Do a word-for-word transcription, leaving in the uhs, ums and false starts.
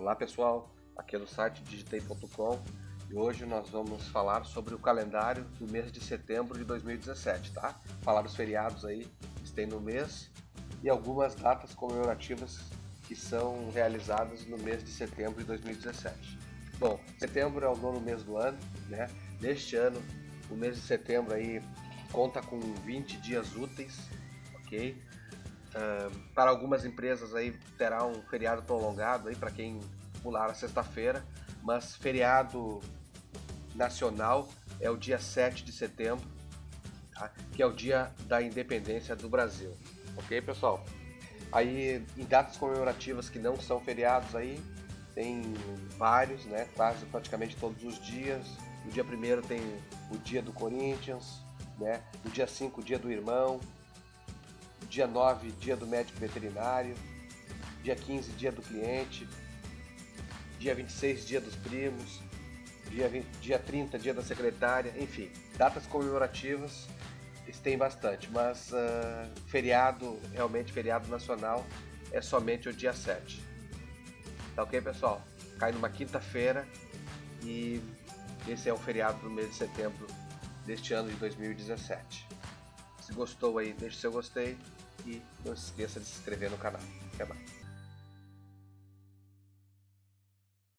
Olá pessoal, aqui é do site digitei ponto com e hoje nós vamos falar sobre o calendário do mês de setembro de dois mil e dezessete, tá? Falar dos feriados aí que tem no mês e algumas datas comemorativas que são realizadas no mês de setembro de dois mil e dezessete. Bom, setembro é o nono mês do ano, né? Neste ano, o mês de setembro aí conta com vinte dias úteis, ok? Uh, para algumas empresas aí terá um feriado prolongado aí para quem pular a sexta-feira, mas feriado nacional é o dia sete de setembro, tá? Que é o dia da independência do Brasil, ok pessoal? Aí em datas comemorativas que não são feriados aí tem vários, né? Quase praticamente todos os dias. No dia primeiro tem o dia do Corinthians, né? No dia cinco o dia do irmão. Dia nove, dia do médico veterinário. Dia quinze, dia do cliente. Dia vinte e seis, dia dos primos. Dia, vinte, dia trinta, dia da secretária. Enfim, datas comemorativas tem bastante, mas uh, feriado, realmente feriado nacional, é somente o dia sete. Tá ok, pessoal? Cai numa quinta-feira e esse é o feriado do mês de setembro deste ano de dois mil e dezessete. Se gostou aí, deixe seu gostei e não se esqueça de se inscrever no canal. Até mais.